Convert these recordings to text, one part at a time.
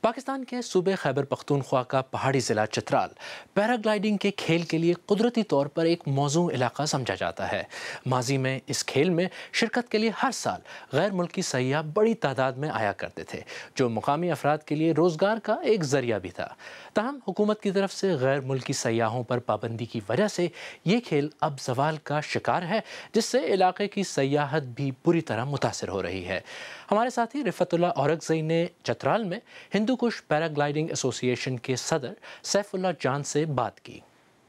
پاکستان کے صوبے خیبر پختونخوا کا پہاڑی ضلع چترال پیراگلائیڈنگ کے کھیل کے لیے قدرتی طور پر ایک موزوں علاقہ سمجھا جاتا ہے۔ ماضی میں اس کھیل میں شرکت کے لیے ہر سال غیر ملکی سیاح بڑی تعداد میں آیا کرتے تھے، جو مقامی افراد کے لیے روزگار کا ایک ذریعہ بھی تھا۔ تاہم حکومت کی طرف سے غیر ملکی سیاحوں پر پابندی کی وجہ سے یہ کھیل اب زوال کا شکار ہے، جس سے علاقے کی سیاحت بھی بری طرح متاثر ہو رہی ہے۔ ہمارے ساتھی رفعت اللہ اورکزئی نے چترال میں ہندو کش پیراگلائیڈنگ ایسوسی ایشن کے صدر سیف اللہ جان سے بات کی۔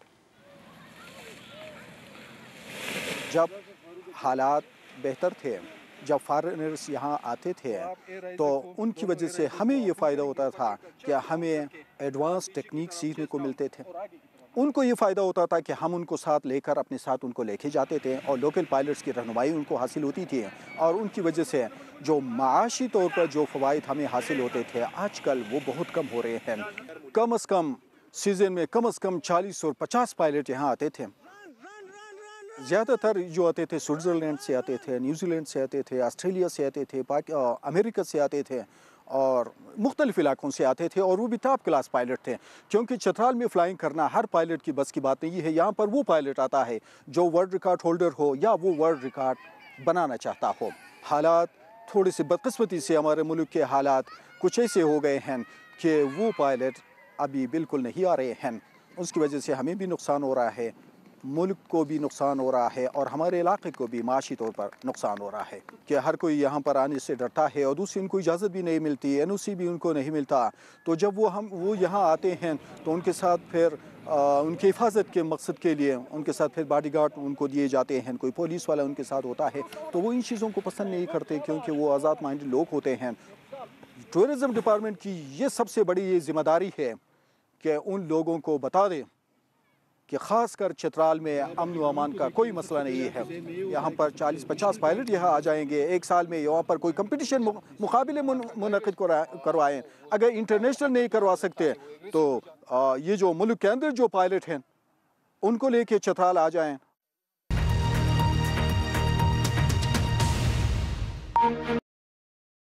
جب حالات بہتر تھے، جب فارنرز یہاں آتے تھے تو ان کی وجہ سے ہمیں یہ فائدہ ہوتا تھا کہ ہمیں ایڈوانس ٹیکنیک سیکھنے کو ملتے تھے۔ ان کو یہ فائدہ ہوتا تھا کہ ہم ان کو ساتھ لے کر اپنے ساتھ ان کو لے کے جاتے تھے اور لوکل پائلٹس کی رہنمائی ان کو حاصل ہوتی تھی، اور ان کی وجہ سے جو معاشی طور پر جو فوائد ہمیں حاصل ہوتے تھے آج کل وہ بہت کم ہو رہے ہیں۔ کم از کم سیزن میں کم از کم 40 اور 50 پائلٹ یہاں آتے تھے۔ زیادہ تر جو آتے تھے سوئٹزرلینڈ سے آتے تھے، نیوزی لینڈ سے آتے تھے، آسٹریلیا سے آتے تھے، امریکہ سے آتے تھے اور مختلف علاقوں سے آتے تھے، اور وہ بھی ٹاپ کلاس پائلٹ تھے، کیونکہ چترال میں فلائنگ کرنا ہر پائلٹ کی بس کی بات نہیں ہے۔ یہاں پر وہ پائلٹ آتا ہے جو ورلڈ ریکارڈ ہولڈر ہو یا وہ ورلڈ ریکارڈ بنانا چاہتا ہو۔ حالات تھوڑی سی بدقسمتی سے ہمارے ملک کے حالات کچھ ایسے ہو گئے ہیں کہ وہ پائلٹ ابھی بالکل نہیں آ رہے ہیں۔ اس کی وجہ سے ہمیں بھی نقصان ہو رہا ہے، ملک کو بھی نقصان ہو رہا ہے، اور ہمارے علاقے کو بھی معاشی طور پر نقصان ہو رہا ہے کہ ہر کوئی یہاں پر آنے سے ڈرتا ہے، اور دوسری ان کو اجازت بھی نہیں ملتی، NOC بھی ان کو نہیں ملتا۔ تو جب وہ یہاں آتے ہیں تو ان کے ساتھ پھر ان کی حفاظت کے مقصد کے لیے ان کے ساتھ پھر باڈی گارڈ ان کو دیے جاتے ہیں، کوئی پولیس والا ان کے ساتھ ہوتا ہے، تو وہ ان چیزوں کو پسند نہیں کرتے کیونکہ وہ آزاد مائنڈ لوگ ہوتے ہیں۔ ٹورزم ڈپارٹمنٹ کی یہ سب سے بڑی یہ ذمہ داری ہے کہ ان لوگوں کو بتا دیں کہ خاص کر چترال میں امن و امان کا کوئی مسئلہ نہیں ہے۔ یہاں پر 40-50 پائلٹ یہاں آ جائیں گے ایک سال میں، یہاں پر کوئی کمپٹیشن مقابلے منعقد کروائیں۔ اگر انٹرنیشنل نہیں کروا سکتے تو یہ جو ملک کے اندر جو پائلٹ ہیں ان کو لے کے چترال آ جائیں۔